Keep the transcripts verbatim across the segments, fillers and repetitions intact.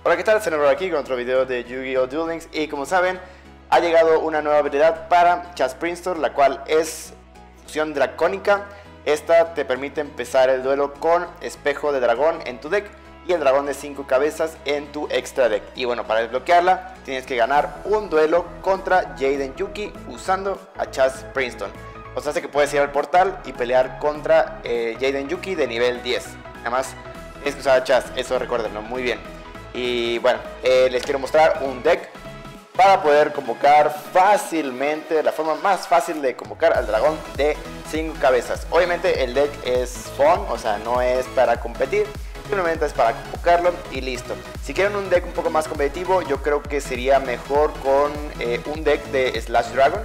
Hola, ¿qué tal? Cenobro aquí con otro video de Yu-Gi-Oh! Duel Links. Y como saben, ha llegado una nueva habilidad para Chas Princeton, la cual es fusión dracónica. Esta te permite empezar el duelo con espejo de dragón en tu deck y el dragón de cinco cabezas en tu extra deck. Y bueno, para desbloquearla tienes que ganar un duelo contra Jaden Yuki usando a Chas Princeton. O sea, hace que puedes ir al portal y pelear contra eh, Jaden Yuki de nivel diez. Nada más tienes que usar a Chas, eso recuérdenlo muy bien. Y bueno, eh, les quiero mostrar un deck para poder convocar fácilmente, la forma más fácil de convocar al dragón de cinco cabezas. Obviamente el deck es fun, o sea, no es para competir, simplemente es para convocarlo y listo. Si quieren un deck un poco más competitivo, yo creo que sería mejor con eh, un deck de Slash Dragon.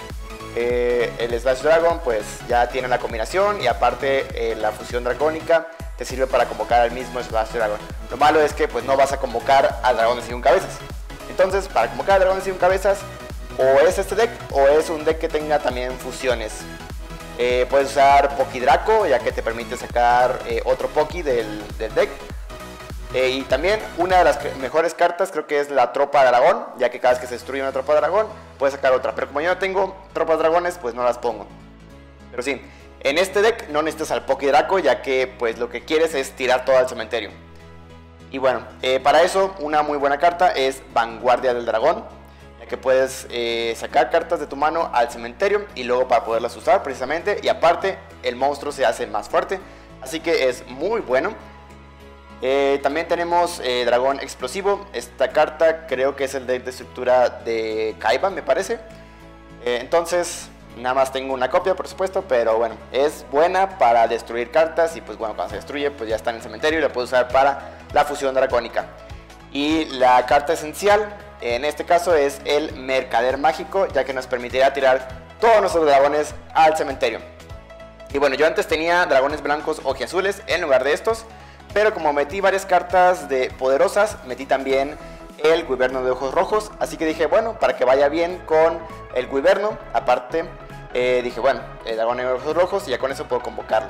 Eh, el Slash Dragon pues ya tiene la combinación y aparte eh, la fusión dracónica te sirve para convocar al mismo Slash Dragon. Lo malo es que pues no vas a convocar al dragón de cinco cabezas. Entonces, para convocar al dragón de cinco cabezas, o es este deck o es un deck que tenga también fusiones. Eh, puedes usar Poki Draco, ya que te permite sacar eh, otro Poki del, del deck. Eh, y también una de las mejores cartas creo que es la Tropa Dragón, ya que cada vez que se destruye una Tropa Dragón puedes sacar otra. Pero como yo no tengo tropas dragones, pues no las pongo. Pero sí, en este deck no necesitas al Poki Draco, ya que pues lo que quieres es tirar todo al cementerio. Y bueno, eh, para eso una muy buena carta es Vanguardia del Dragón, ya que puedes eh, sacar cartas de tu mano al cementerio y luego para poderlas usar precisamente. Y aparte el monstruo se hace más fuerte, así que es muy bueno. Eh, también tenemos eh, Dragón Explosivo. Esta carta creo que es el deck de estructura de Kaiba, me parece. eh, Entonces nada más tengo una copia, por supuesto, pero bueno, es buena para destruir cartas. Y pues bueno, cuando se destruye pues ya está en el cementerio y la puedes usar para la fusión dracónica. Y la carta esencial en este caso es el Mercader Mágico, ya que nos permitirá tirar todos nuestros dragones al cementerio. Y bueno, yo antes tenía dragones blancos ojiazules en lugar de estos, pero como metí varias cartas de poderosas, metí también el Wyverno de ojos rojos. Así que dije, bueno, para que vaya bien con el Wyverno, aparte eh, dije, bueno, el dragón de ojos rojos y ya con eso puedo convocarlo.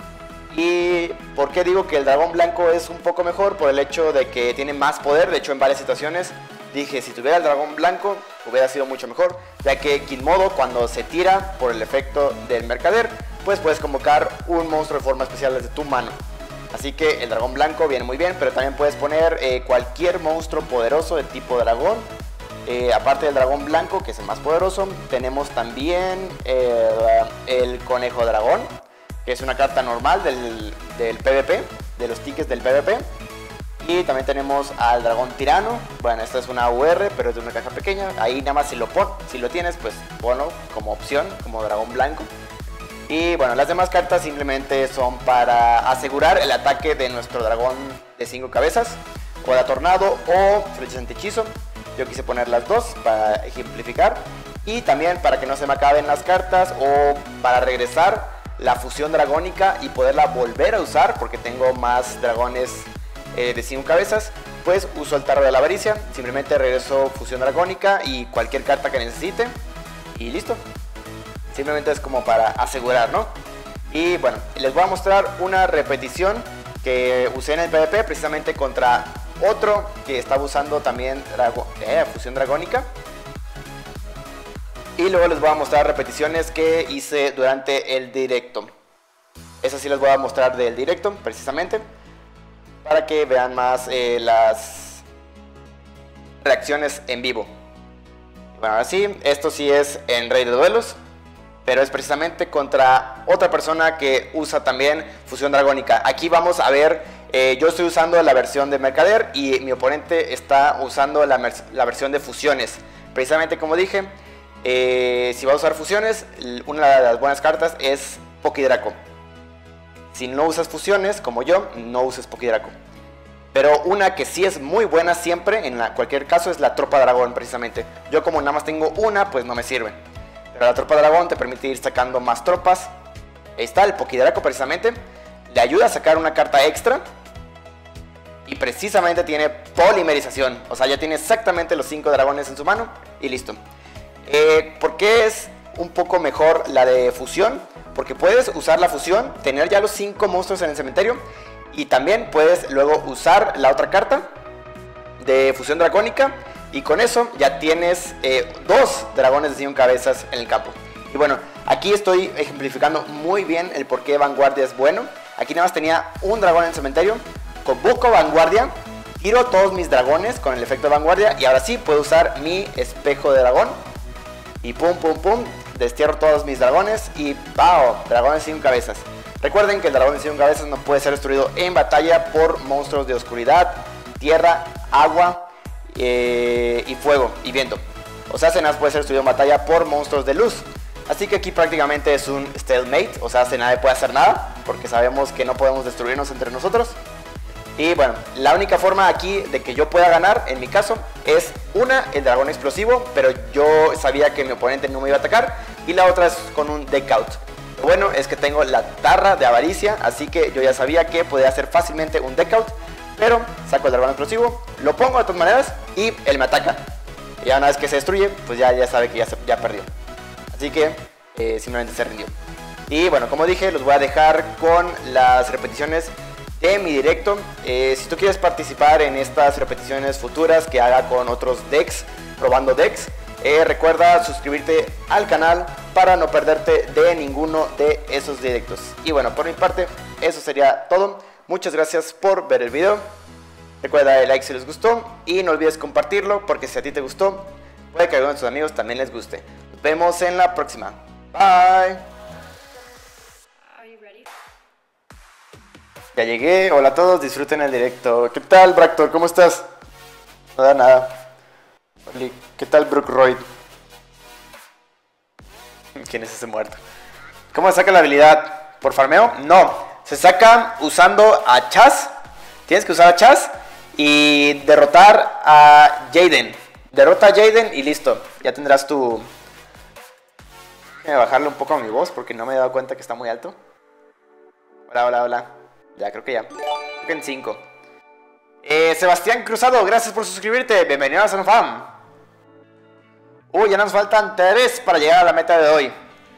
¿Y por qué digo que el dragón blanco es un poco mejor? Por el hecho de que tiene más poder. De hecho, en varias situaciones dije, si tuviera el dragón blanco hubiera sido mucho mejor, ya que Kinmodo, cuando se tira por el efecto del mercader, pues puedes convocar un monstruo de forma especial desde tu mano. Así que el dragón blanco viene muy bien, pero también puedes poner eh, cualquier monstruo poderoso de tipo dragón. Eh, aparte del dragón blanco, que es el más poderoso, tenemos también eh, el conejo dragón, que es una carta normal del, del PvP, de los tickets del PvP. Y también tenemos al dragón tirano. Bueno, esta es una U R, pero es de una caja pequeña. Ahí nada más si lo, pon, si lo tienes, pues ponlo como opción, como dragón blanco. Y bueno, las demás cartas simplemente son para asegurar el ataque de nuestro dragón de cinco cabezas, o la tornado o flechas antihechizo. Yo quise poner las dos para ejemplificar. Y también para que no se me acaben las cartas, o para regresar la fusión dragónica y poderla volver a usar, porque tengo más dragones eh, de cinco cabezas, pues uso el tarro de la avaricia. Simplemente regreso fusión dragónica y cualquier carta que necesite y listo. Simplemente es como para asegurar, ¿no? Y bueno, les voy a mostrar una repetición que usé en el PvP precisamente contra otro que estaba usando también drago, eh, fusión dragónica. Y luego les voy a mostrar repeticiones que hice durante el directo. Esas sí les voy a mostrar del directo precisamente, para que vean más eh, las reacciones en vivo. Bueno, ahora sí, esto sí es en Rey de Duelos, pero es precisamente contra otra persona que usa también fusión dragónica. Aquí vamos a ver, eh, yo estoy usando la versión de mercader y mi oponente está usando la, la versión de fusiones. Precisamente como dije, eh, si va a usar fusiones, una de las buenas cartas es Poki Draco. Si no usas fusiones, como yo, no uses Poki Draco. Pero una que sí es muy buena siempre, en la, cualquier caso, es la Tropa Dragón precisamente. Yo como nada más tengo una, pues no me sirve. Pero la Tropa Dragón te permite ir sacando más tropas. Ahí está el Poki Draco precisamente. Le ayuda a sacar una carta extra. Y precisamente tiene polimerización. O sea, ya tiene exactamente los cinco dragones en su mano. Y listo. Eh, ¿Por qué es un poco mejor la de fusión? Porque puedes usar la fusión, tener ya los cinco monstruos en el cementerio. Y también puedes luego usar la otra carta de fusión dracónica. Y con eso ya tienes eh, dos dragones de cien cabezas en el campo. Y bueno, aquí estoy ejemplificando muy bien el por qué Vanguardia es bueno. Aquí nada más tenía un dragón en el cementerio. Convoco Vanguardia, tiro todos mis dragones con el efecto de Vanguardia. Y ahora sí puedo usar mi espejo de dragón. Y pum pum pum, destierro todos mis dragones. Y ¡pau! Dragones sin cabezas. Recuerden que el dragón de cien cabezas no puede ser destruido en batalla por monstruos de oscuridad, tierra, agua eh, y fuego y viento. O sea, nada puede ser destruido en batalla por monstruos de luz. Así que aquí prácticamente es un stalemate, o sea, nadie puede hacer nada, porque sabemos que no podemos destruirnos entre nosotros. Y bueno, la única forma aquí de que yo pueda ganar, en mi caso, es una, el dragón explosivo, pero yo sabía que mi oponente no me iba a atacar, y la otra es con un deck out. Lo bueno es que tengo la Tarra de Avaricia, así que yo ya sabía que podía hacer fácilmente un deck out, pero saco el dragón explosivo, lo pongo de todas maneras y él me ataca. Y ya una vez que se destruye, pues ya, ya sabe que ya, se, ya perdió. Así que eh, simplemente se rindió. Y bueno, como dije, los voy a dejar con las repeticiones de mi directo. Eh, si tú quieres participar en estas repeticiones futuras que haga con otros decks, probando decks, eh, recuerda suscribirte al canal para no perderte de ninguno de esos directos. Y bueno, por mi parte, eso sería todo. Muchas gracias por ver el video. Recuerda darle like si les gustó y no olvides compartirlo, porque si a ti te gustó, puede que a algunos de tus amigos también les guste. Nos vemos en la próxima. Bye. Ya llegué. Hola a todos, disfruten el directo. ¿Qué tal, Bractor? ¿Cómo estás? No da nada. ¿Qué tal, Brookroyd? ¿Quién es ese muerto? ¿Cómo se saca la habilidad? ¿Por farmeo? No. Se saca usando a Chaz. Tienes que usar a Chaz y derrotar a Jaden. Derrota a Jaden y listo. Ya tendrás tu... Voy a bajarle un poco a mi voz porque no me he dado cuenta que está muy alto. Hola, hola, hola. Ya, creo que ya. Creo que en cinco. Eh, Sebastián Cruzado, gracias por suscribirte. Bienvenido a Sanfam. Uy, ya nos faltan tres para llegar a la meta de hoy.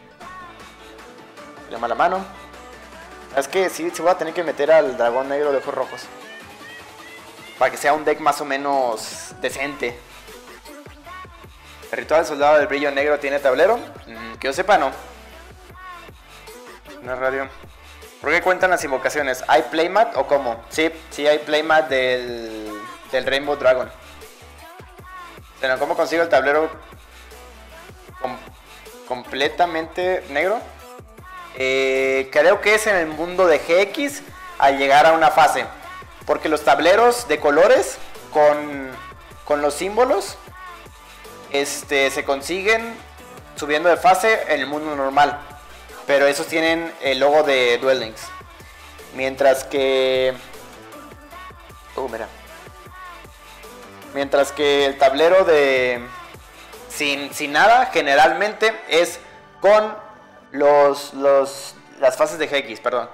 Llama la mano. Es que sí, sí voy a tener que meter al dragón negro de ojos rojos. Para que sea un deck más o menos decente. ¿El ritual del soldado del brillo negro tiene tablero? Mm, que yo sepa, no. No es radio. ¿Por qué cuentan las invocaciones? ¿Hay playmat o cómo? Sí, sí hay playmat del, del Rainbow Dragon. Pero ¿cómo consigo el tablero com completamente negro? Eh, creo que es en el mundo de G X al llegar a una fase. Porque los tableros de colores con, con los símbolos este, se consiguen subiendo de fase en el mundo normal. Pero esos tienen el logo de Duel Links. Mientras que... Uh, mira. Mientras que el tablero de... Sin, sin nada, generalmente es con los, los, las fases de G X, perdón.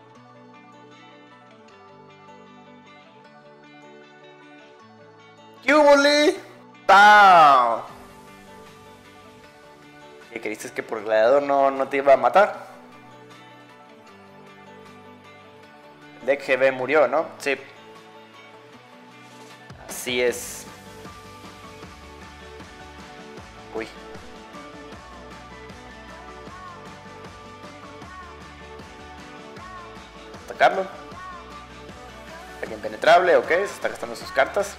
¿Qué hubo, ¡pau! ¿Qué creíste que por gladiador no, no te iba a matar? Deck G B murió, ¿no? Sí. Así es. Uy. Atacarlo. Ataque impenetrable, ok, se está gastando sus cartas.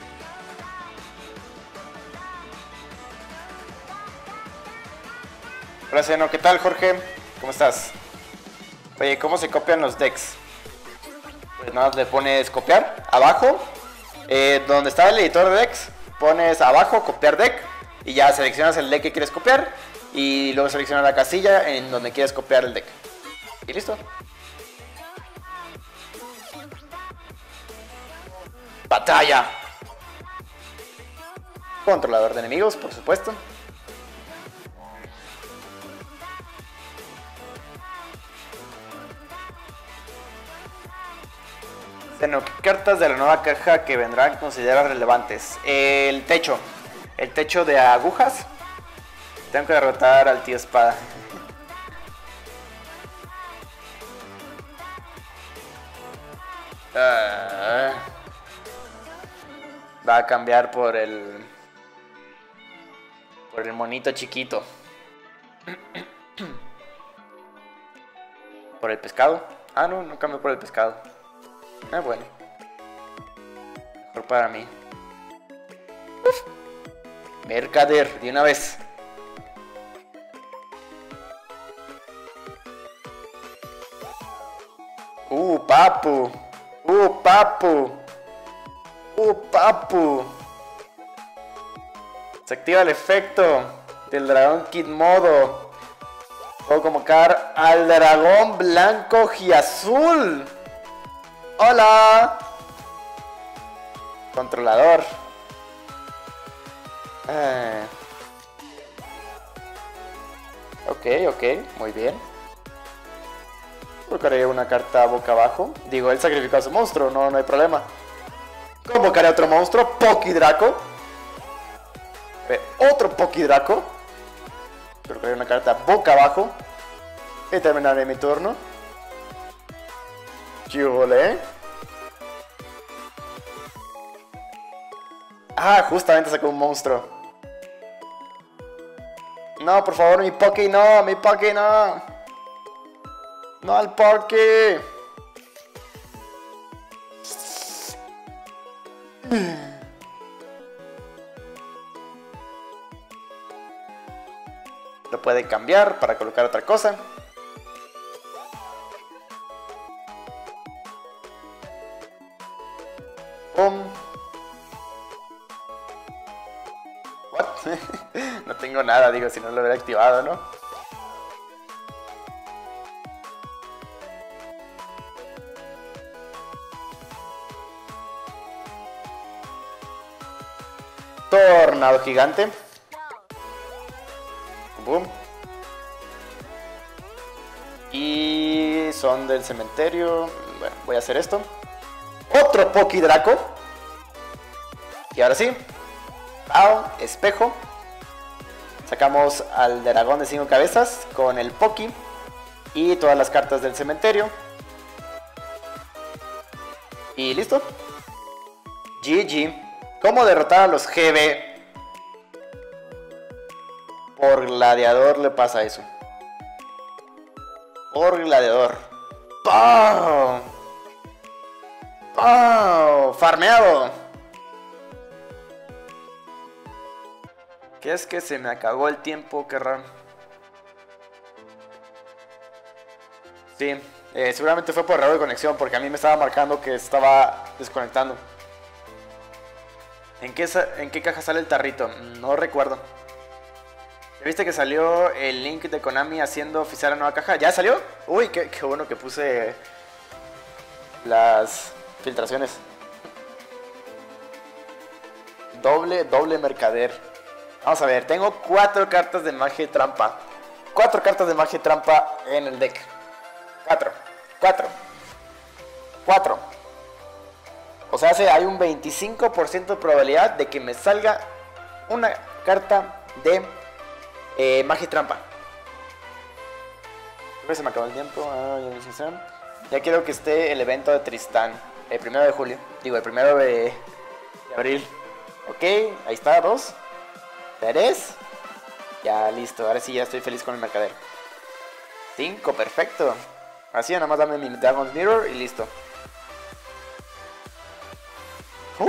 Hola, Seno, ¿qué tal, Jorge? ¿Cómo estás? Oye, ¿cómo se copian los decks? Pues nada más le pones copiar abajo, eh, donde está el editor de decks, pones abajo copiar deck y ya seleccionas el deck que quieres copiar y luego seleccionas la casilla en donde quieres copiar el deck. Y listo. Batalla. Controlador de enemigos, por supuesto. Bueno, ¿qué cartas de la nueva caja que vendrán consideras relevantes? El techo. El techo de agujas. Tengo que derrotar al tío espada. Uh... va a cambiar por el... por el monito chiquito. ¿Por el pescado? Ah, no, no cambio por el pescado. Ah, bueno. Mejor para mí. Uf. Mercader, de una vez. Uh, papu. Uh, papu. Uh, papu. Se activa el efecto del dragón Kid Modo. Puedo convocar al dragón blanco y azul. Hola. Controlador. Ah. Ok, ok, muy bien. Colocaré una carta boca abajo. Digo, él sacrificó a su monstruo, no, no hay problema. Convocaré a otro monstruo, Pokidraco. Eh, otro Pokidraco. Colocaré una carta boca abajo. Y terminaré mi turno. Chule. Ah, justamente sacó un monstruo. No, por favor, mi Poki no, mi Poki no. No al Poki. Lo puede cambiar para colocar otra cosa. Pum. What? No tengo nada, digo, si no lo hubiera activado, ¿no? Tornado gigante. Boom. Y son del cementerio. Bueno, voy a hacer esto. Otro Pokidraco. Y ahora sí. Pau, espejo. Sacamos al dragón de cinco cabezas con el Poki. Y todas las cartas del cementerio. Y listo. G G. ¿Cómo derrotar a los G B? Por gladiador le pasa eso. Por gladiador. ¡Pau! ¡Pau! ¡Farmeado! ¿Qué es que se me acabó el tiempo? Qué raro. Sí, eh, seguramente fue por error de conexión, porque a mí me estaba marcando que estaba desconectando. ¿En qué, ¿En qué caja sale el tarrito? No recuerdo. ¿Viste que salió el link de Konami haciendo oficial la nueva caja? ¿Ya salió? Uy, qué, qué bueno que puse las filtraciones. Doble, doble mercader. Vamos a ver, tengo cuatro cartas de magia y trampa. Cuatro cartas de magia y trampa en el deck. Cuatro, cuatro, cuatro. O sea, hay un veinticinco por ciento de probabilidad de que me salga una carta de eh, magia y trampa. Creo que se me acabó el tiempo. Ah, ya, ya quiero que esté el evento de Tristán. El primero de julio. Digo, el primero de, de abril. Ok, ahí está, dos. Tres. Ya, listo. Ahora sí ya estoy feliz con el mercader. Cinco, perfecto. Así, nada más dame mi Dragon's Mirror y listo. Uh.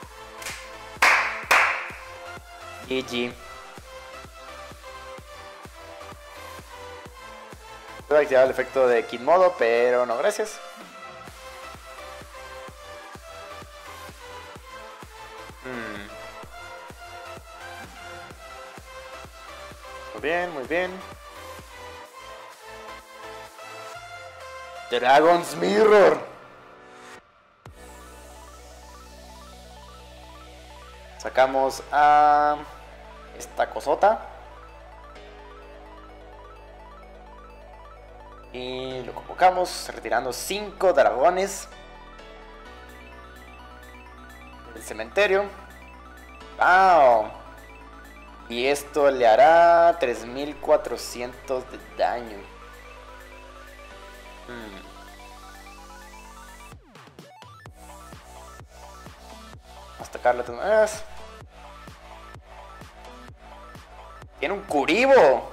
G G. Voy a activar el efecto de Kid Modo, pero no, gracias. Hmm. Muy bien, muy bien. Dragon's Mirror. Sacamos a esta cosota. Y lo convocamos, retirando cinco dragones del cementerio. ¡Wow! Y esto le hará tres mil cuatrocientos de daño. Hmm. a atacarle de todas maneras. Tiene un Kuribo.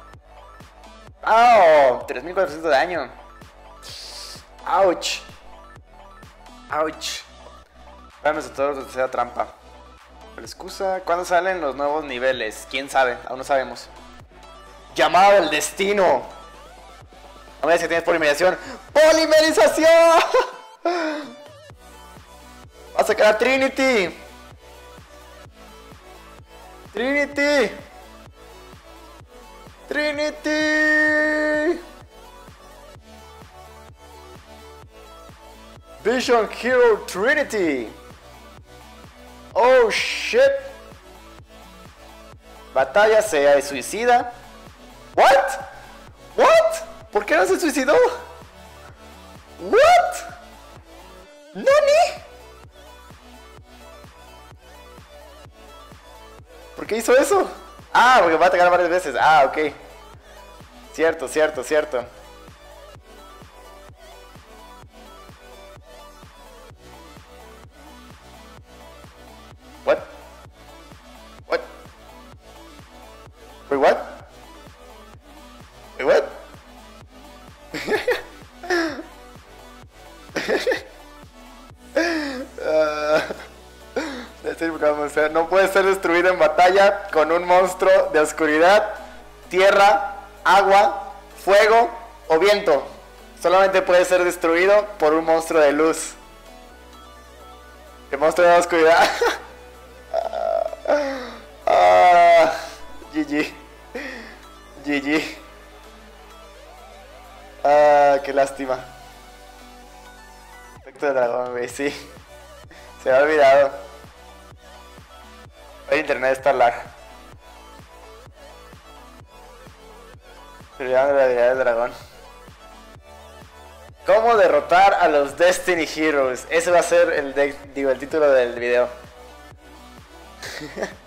¡Oh! tres mil cuatrocientos de daño. ¡Auch! ¡Auch! Dame todo que sea trampa. La excusa. ¿Cuándo salen los nuevos niveles? ¿Quién sabe? Aún no sabemos. Llamado del destino. No me digas que tienes polimerización. ¡Polimerización! Va a sacar a Trinity. Trinity. Trinity. Vision Hero Trinity. Oh shit. Batalla sea de suicida. What? What? ¿Por qué no se suicidó? What? ¿Nani? ¿Por qué hizo eso? Ah, porque va a atacar varias veces. Ah, ok. Cierto, cierto, cierto. What? What? Wait, what? Wait, what? uh, no puede ser destruido en batalla con un monstruo de oscuridad, tierra, agua, fuego o viento. Solamente puede ser destruido por un monstruo de luz. El monstruo de la oscuridad. uh, G G. G G. Ah, qué lástima. Efecto de dragón, güey, sí. Se me ha olvidado. El internet está lag. Se olvidaron de la habilidad del dragón. ¿Cómo derrotar a los Destiny Heroes? Ese va a ser el, de, digo, el título del video.